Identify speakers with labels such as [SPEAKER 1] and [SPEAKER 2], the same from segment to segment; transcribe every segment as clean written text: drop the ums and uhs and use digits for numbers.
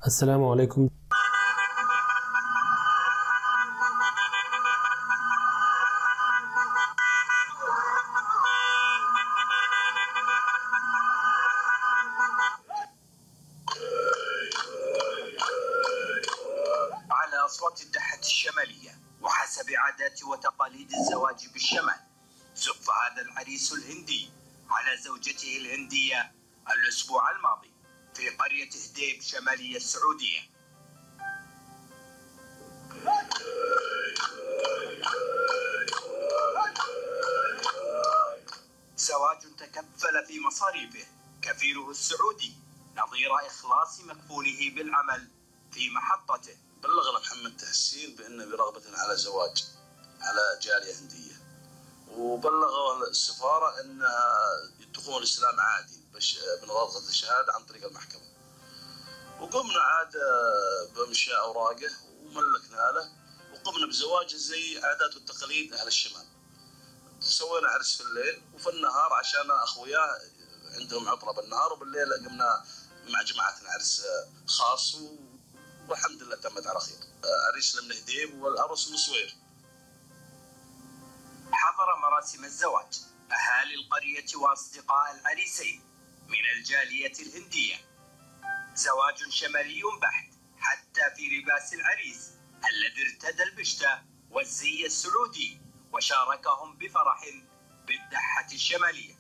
[SPEAKER 1] अस्सलामु अलैकुम।
[SPEAKER 2] على أصوات الدحة الشمالية وحسب عادات وتقاليد الزواج بالشمال، زف هذا العريس الهندي على زوجته الهندية الأسبوع الماضي في قرية هديب شمالية السعودية. زواج تكفل في مصاريفه كفيله السعودي نظير إخلاص مكفوله بالعمل في محطته.
[SPEAKER 3] بلغنا محمد تحسين بأنه برغبة على زواج على جالية هندية، وبلغوا السفارة أن يدخلون الإسلام عادي من غير الشهادة عن طريق المحكمة، وقمنا عاد بمشي أوراقه وملكنا له وقمنا بزواجه زي عادات والتقاليد أهل الشمال. سوينا عرس في الليل وفي النهار عشان أخوياه عندهم عطلة بالنهار، وبالليل قمنا مع جماعتنا عرس خاص والحمد لله تمت على خير. عريسنا من هديب والعروس من صوير.
[SPEAKER 2] حضر مراسم الزواج أهالي القرية وأصدقاء العريسين من الجالية الهندية. زواج شمالي بحت حتى في لباس العريس الذي ارتدى البشتة والزي السعودي، وشاركهم بفرح بالدحة الشمالية.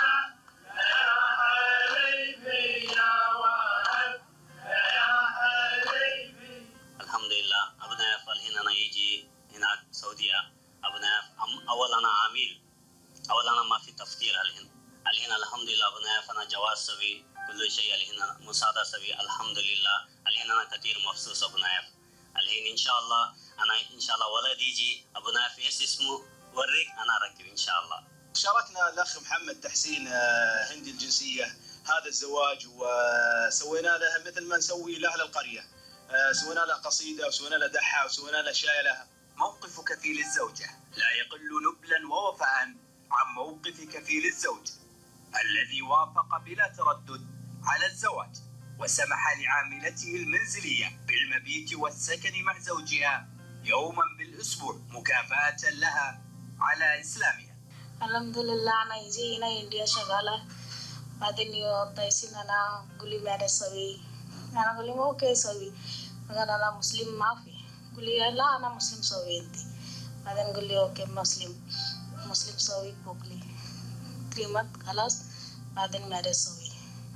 [SPEAKER 4] الحمد لله أبناء فالحين أنا يجي هناك سعودية أبناء أول أنا عامل أول أنا ما في تفكير الحين الحمد لله أبناء فأنا جواز سوي كل شيء الحين مساعدة سوي الحمد لله. الحين أنا كثير مبسوط أبناء. الحين إن شاء الله أنا إن شاء الله ولد يجي أبناء في اسمه وريك أنا ركب إن شاء الله.
[SPEAKER 5] شاركنا الأخ محمد تحسين هندي الجنسية هذا الزواج، وسوينا له مثل ما نسوي لأهل القرية، سوينا له قصيدة وسوينا له دحة وسوينا له شايلة.
[SPEAKER 2] موقف كفيل الزوجة لا يقل نبلا ووفاء عن موقف كفيل الزوج الذي وافق بلا تردد على الزواج، وسمح لعاملته المنزلية بالمبيت والسكن مع زوجها يوما بالأسبوع مكافأة لها على إسلامها.
[SPEAKER 6] الحمد لله أنا يجي هنا إنديا شغالة بعدين يوتايسين أنا قولي ماري سوي أنا قولي مو كي سوي أنا مسلم ما في قولي لا أنا مسلم سوي أنتي بعدين قولي أوكي مسلم سوي بقولي 3 months خلاص بعدين ماري سوي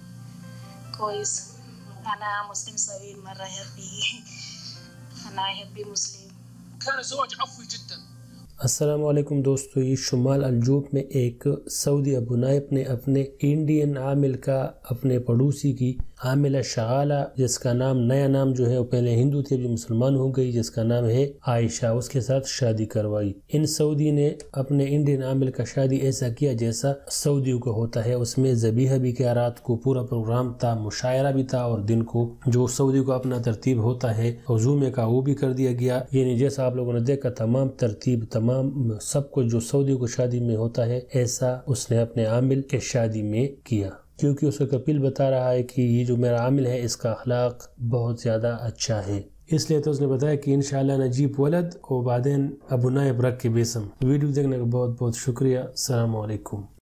[SPEAKER 6] كويس. أنا مسلم سوي مرة هابي أنا هابي مسلم.
[SPEAKER 5] كان الزواج عفوي جدا.
[SPEAKER 1] अस्सलाम वालेकुम दोस्तों, ये शुमाल अलजूब में एक सऊदी अबुनाई अपने इंडियन आमिल का अपने पड़ोसी की आमिला शगाला, जिसका नाम नया नाम जो है वो पहले हिंदू थी जो मुसलमान हो गई, जिसका नाम है आयशा, उसके साथ शादी करवाई। इन सऊदी ने अपने इंडियन आमिल का शादी ऐसा किया जैसा सऊदियों को होता है। उसमें ज़बीहा भी किया, रात को पूरा प्रोग्राम था, मुशायरा भी था, और दिन को जो सऊदी को अपना तरतीब होता है हुजूमे का वो भी कर दिया गया। यानी जैसा आप लोगों ने देखा तमाम तरतीब तमाम सब कुछ जो सऊदी को शादी में होता है ऐसा उसने अपने आमिल के शादी में किया, क्योंकि उसका कपिल बता रहा है कि ये जो मेरा आमिल है इसका अखलाक बहुत ज़्यादा अच्छा है, इसलिए तो उसने बताया कि इंशाअल्लाह नजीब वलद और बादेन अबुनाई रख के बेसम। वीडियो देखने का बहुत बहुत शुक्रिया। अस्सलाम वालेकुम।